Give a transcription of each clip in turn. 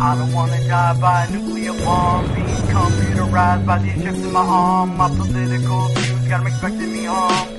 I don't wanna die by a nuclear bomb, being computerized by these chips in my arm. My political views got them expecting me harm.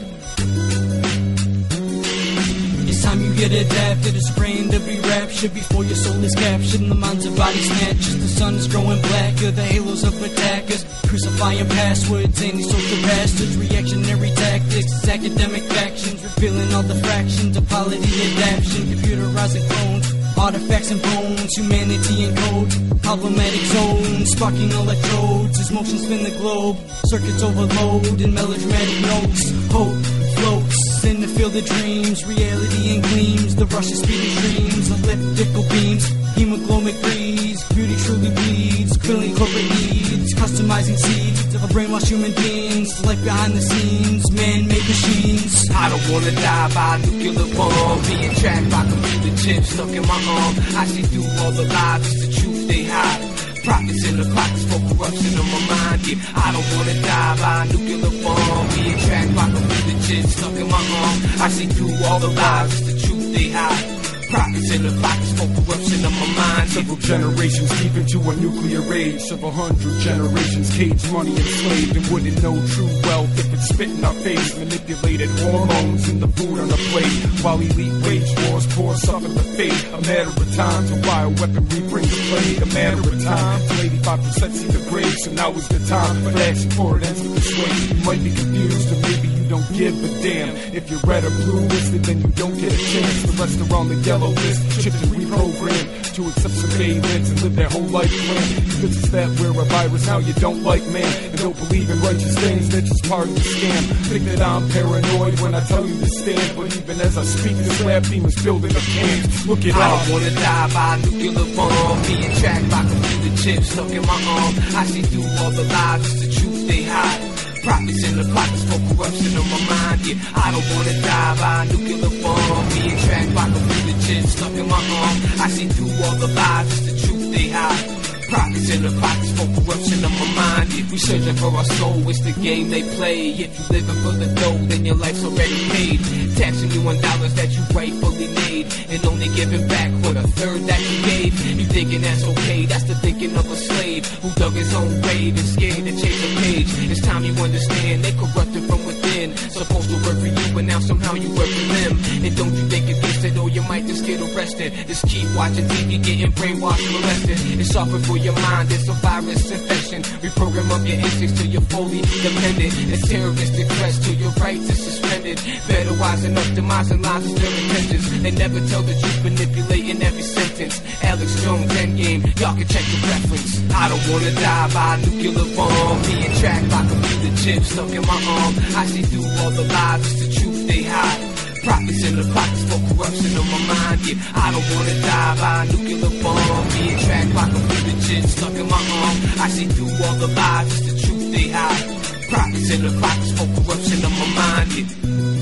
It's time you get adapted. It's brand to be raptured before your soul is captured and the minds of body snatchers. The sun is growing blacker, the halos of attackers, crucifying passwords, anti-social bastards, reactionary tactics, academic factions, revealing all the fractions of polity adaption, computerizing clones, artifacts and bones, humanity and code, problematic zones, sparking electrodes as motion spin the globe, circuits overload in melodramatic notes. Hope floats in the field of dreams, reality and gleams, the rush of speeding dreams, elliptical beams, hemoglobin breeze, beauty truly bleeds, filling corporate needs, customizing seeds of a brainwashed human beings, life behind the scenes, man-made machines. I don't wanna die by a nuclear bomb, being tracked by computer chips stuck in my arm. I see through all the lies, it's the truth they hide. Profits in the pockets for corruption on my mind. Yeah, I don't wanna die by a nuclear bomb, being tracked by computer chips stuck in my arm. I see through all the lies, it's the truth they hide. Profits in the pockets for corruption of my mind. Several generations deep into a nuclear age, several hundred generations caged, money enslaved, and wouldn't know true wealth if it spit in our face. Manipulated hormones in the food on the plate, while elite wage wars poor suffer the fate. A matter of time till bioweaponry brings plague. A matter of time till 85% see the grave. So now is the time for action for it ends up this way. You might be confused, or maybe you don't give a damn. If you're red or blue listed, then you don't get a chance. The rest are on the yellow list, chipped and reprogrammed to accept surveillance and live their whole life plan. Because it's that we're a virus, now you don't like man, and don't believe in righteous things, that's just part of the scam. Think that I'm paranoid when I tell you to stand, but even as I speak, this lab team is building a camp. Look it up. I don't wanna die by a nuclear bomb, being tracked by computer chips stuck in my arm. I see through all the lies, it's the truth they hide. Profits in the pockets for corruption on my mind. Yeah, I don't wanna die by a nuclear bomb, being tracked by computer chips stuck in my arm. I see through all the lies, it's the truth they hide. Profits in the pockets for corruption of my mind. If we searching for our soul, it's the game they play. If you living for the dough, then your life's already paid. Taxing you on dollars that you rightfully made, and only giving back for the third that you gave. You thinking that's okay, that's the thinking of a slave who dug his own grave and scared to change the page. It's time you understand, they corrupted from within. Supposed to work for you, but now somehow you work for them. And don't you think it's wasted, or you might just get arrested. Just keep watching TV, getting brainwashed and molested. It's softer for your mind, it's a virus infection. Reprogram up your instincts till you're fully dependent. It's terroristic threats till your rights is suspended. Better wising up, demising lies and their intentions. They never tell the truth, manipulating every sentence. Alex Jones, Endgame, y'all can check the reference. I don't wanna die by a nuclear bomb, being tracked by computer chips stuck in my arm. I see through all the lies, it's the truth they hide. Profits in the pockets for corruption of my mind. Yeah, I don't wanna die by a nuclear bomb, being tracked by computer chips stuck in my arm. I see through all the lies, it's the truth they hide. Profits in the pockets for corruption of my mind. Yeah.